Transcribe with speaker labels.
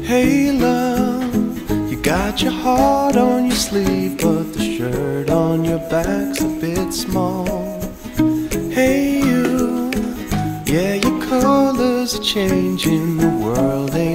Speaker 1: Hey love, you got your heart on your sleeve, but the shirt on your back's a bit small. Hey you, yeah, your colors are changing, the world ain't